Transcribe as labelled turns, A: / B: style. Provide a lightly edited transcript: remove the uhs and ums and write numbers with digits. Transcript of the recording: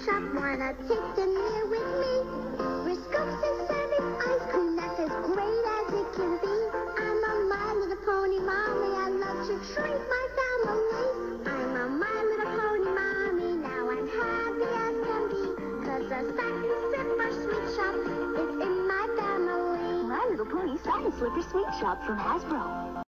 A: shop. Wanna take them here with me? Risco's is serving ice cream that's as great as it can be. I'm a My Little Pony mommy. I love to treat my family. I'm a My Little Pony mommy. Now I'm happy as can be. 'Cause a satin slipper sweet shop is in my family.
B: My Little Pony Satin Slipper Sweet Shop from Hasbro.